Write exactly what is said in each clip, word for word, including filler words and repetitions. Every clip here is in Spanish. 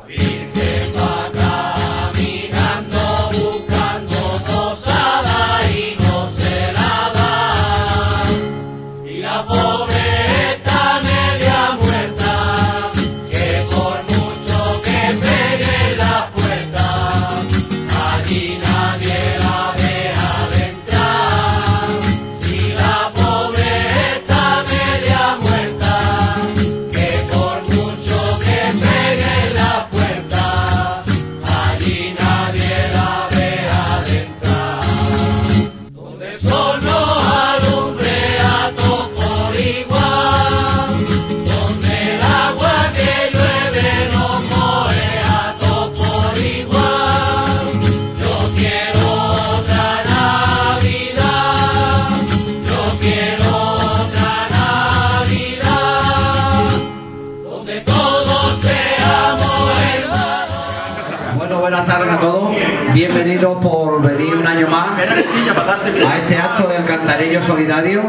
Buenas tardes a todos, bienvenidos por venir un año más a este acto de Alcantarillo Solidario,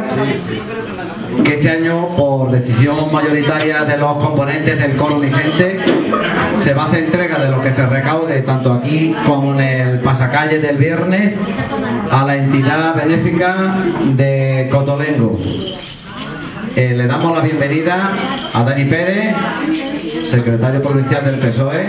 que este año, por decisión mayoritaria de los componentes del coro Unigente, se va a hacer entrega de lo que se recaude tanto aquí como en el pasacalle del viernes a la entidad benéfica de Cotolengo. Eh, le damos la bienvenida a Dani Pérez, secretario provincial del P S O E,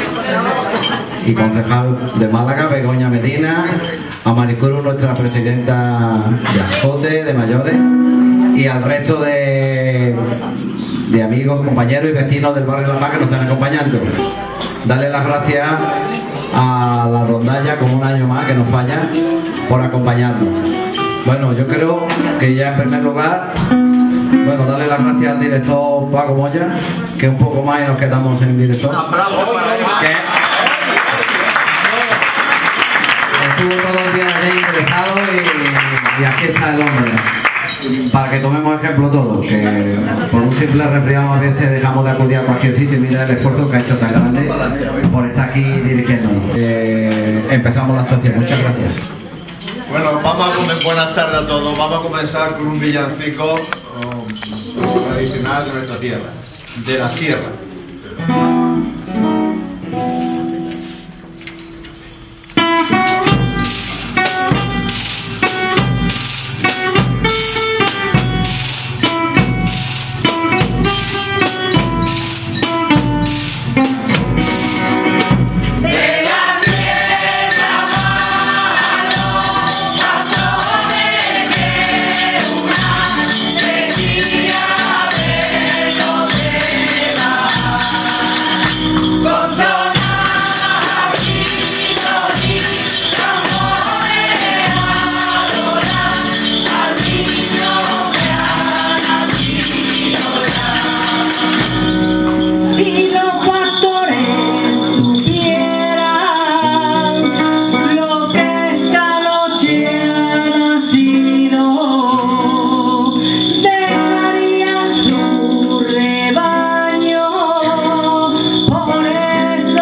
y concejal de Málaga, Begoña Medina, a Maricruz, nuestra presidenta de Azote, de mayores, y al resto de, de amigos, compañeros y vecinos del barrio La Paz que nos están acompañando. Darle las gracias a la rondalla, como un año más que nos falla, por acompañarnos. Bueno, yo creo que ya en primer lugar, bueno, darle las gracias al director Paco Moya, que un poco más y nos quedamos en director. Un aplauso para él. Estuvo todo el día aquí interesado y, y aquí está el hombre. Para que tomemos ejemplo todos, que por un simple resfriado a veces dejamos de acudir a cualquier sitio y mira el esfuerzo que ha hecho tan grande por estar aquí dirigiéndonos. Eh, empezamos la actuación. Muchas gracias. Bueno, vamos a comer, buenas tardes a todos. Vamos a comenzar con un villancico um, tradicional de nuestra tierra, de la sierra. Por eso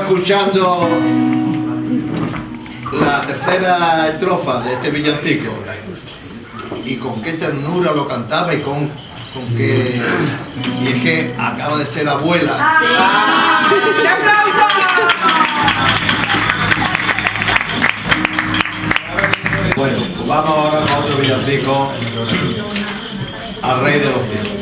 escuchando la tercera estrofa de este villancico y con qué ternura lo cantaba y con, con qué... y es que acaba de ser abuela. ¡Ah! ¡Qué aplauso! Bueno, pues vamos ahora con otro villancico, al Rey de los Cielos.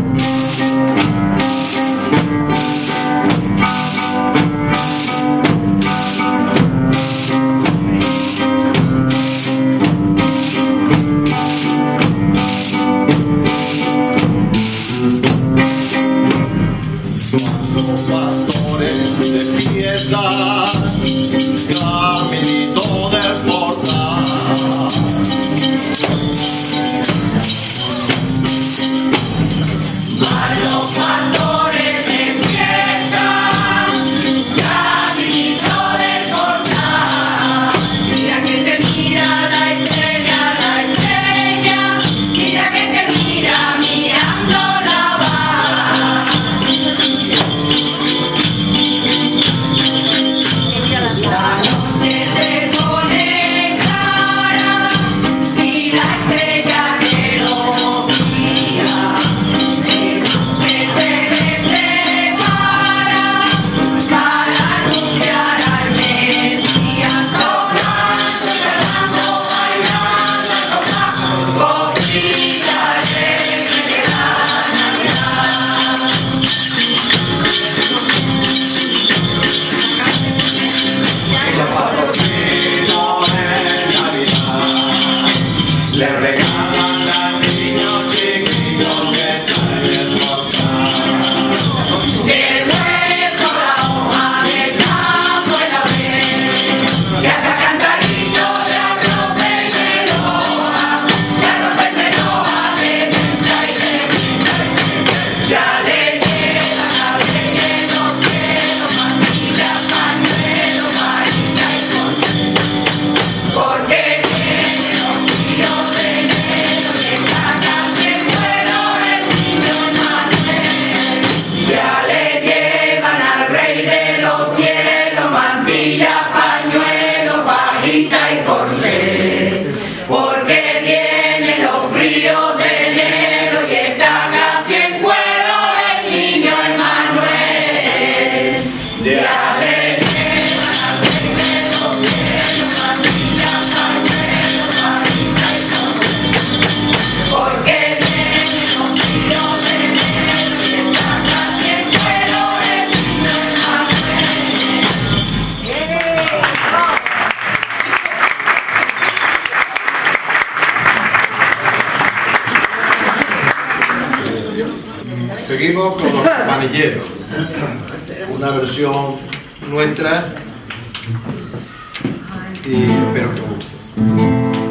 Pastores de fiesta, caminito del portal. A los pastores de fiesta, caminito del portal. Mira que te mira la estrella, la estrella. Mira que te mira mirando la barra. La noche se pone clara y la estrella que lo mira, que se le separa para anunciar al Mesías, tocando, cantando, bailando, tocando, copita alegre de la Navidad. Le regalan al niño chiquito que está en el portal. De nuevo la hoja del campo en la vez, y hasta cantarito de arrope y meloja, de arrope y meloja, de menta y de menta. Ya le llegan a ver los cielos, mantillas, pañuelos, varita y corte, porque tiene los tíos de enero y está casi en vuelo el niño Manuel. Ya le llevan al Rey de los Cielos mantilla, pañuelo, fajita y corsé, porque vienen los fríos de enero y está casi en vuelo el niño Emmanuel. Ya le llevan al Rey de los Cielos mantilla, pañuelo, fajita y corsé, porque vienen los fríos de enero y está casi en vuelo el niño Emmanuel. Seguimos con los campanilleros, una versión nuestra y espero que os guste.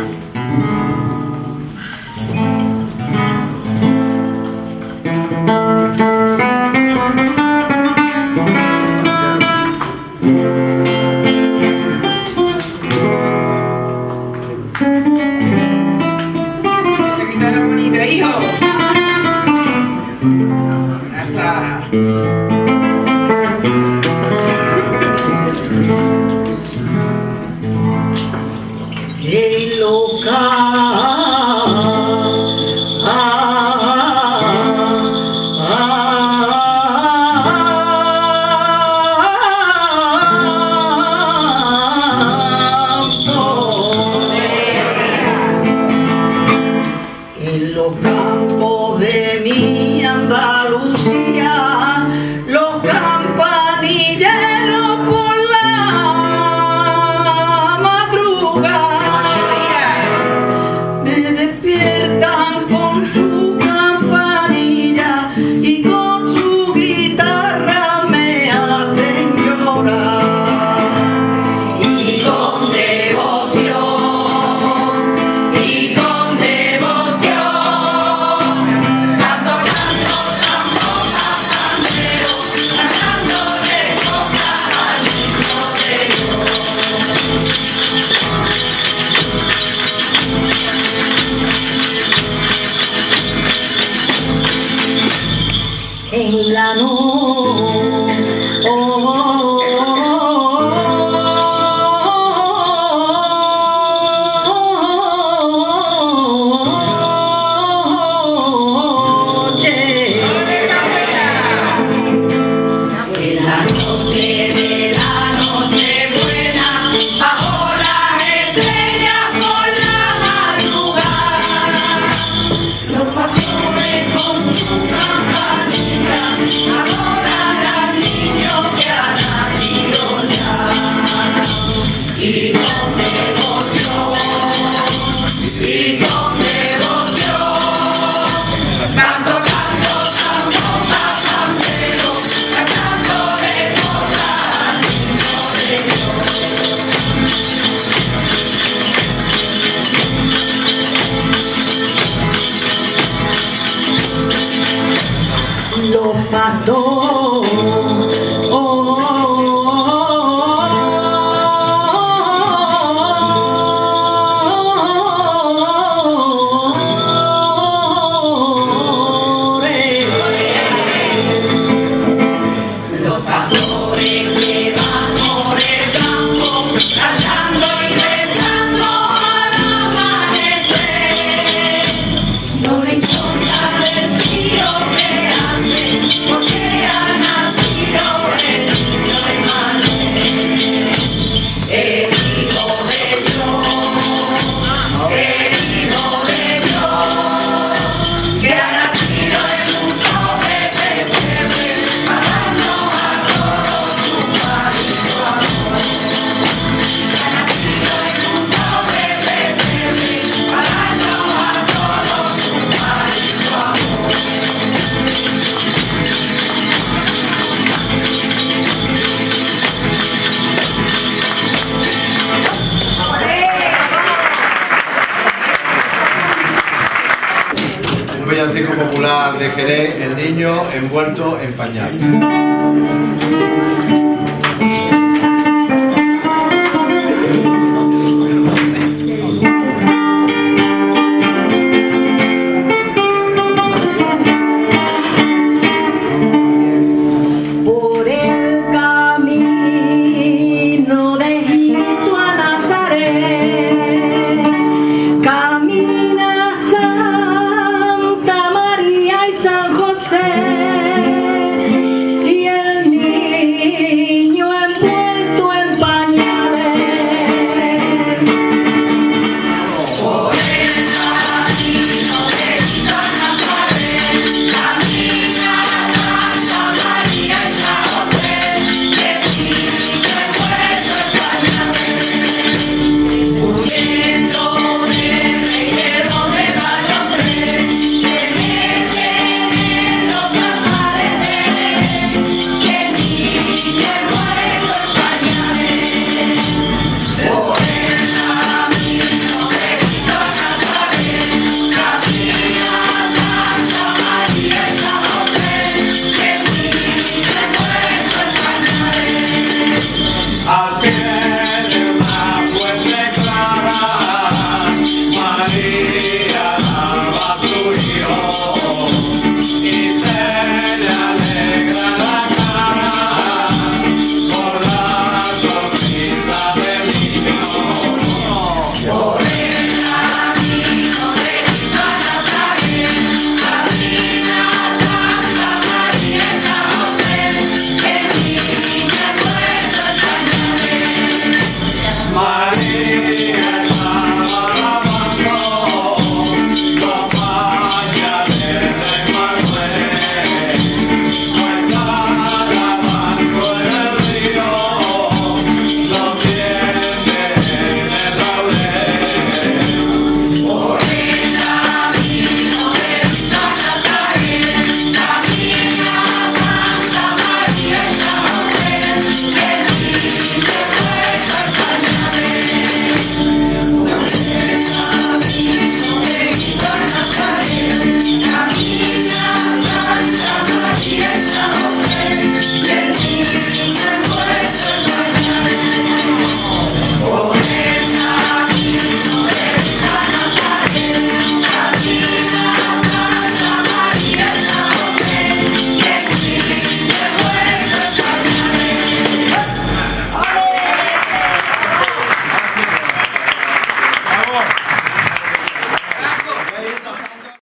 Esa guitarra bonita, hijo. Ya está. Qué loca. En los campos de mi Andalucía, los campanilleros por la madrugada me despiertan con su campanilla y con su guitarra me hacen llorar. Y con devoción, y con devoción, canto, canto, canto, cantanero, cantándole coca al niño de Dios. En la noche pastor. Villancico popular de Jerez, El niño envuelto en pañal.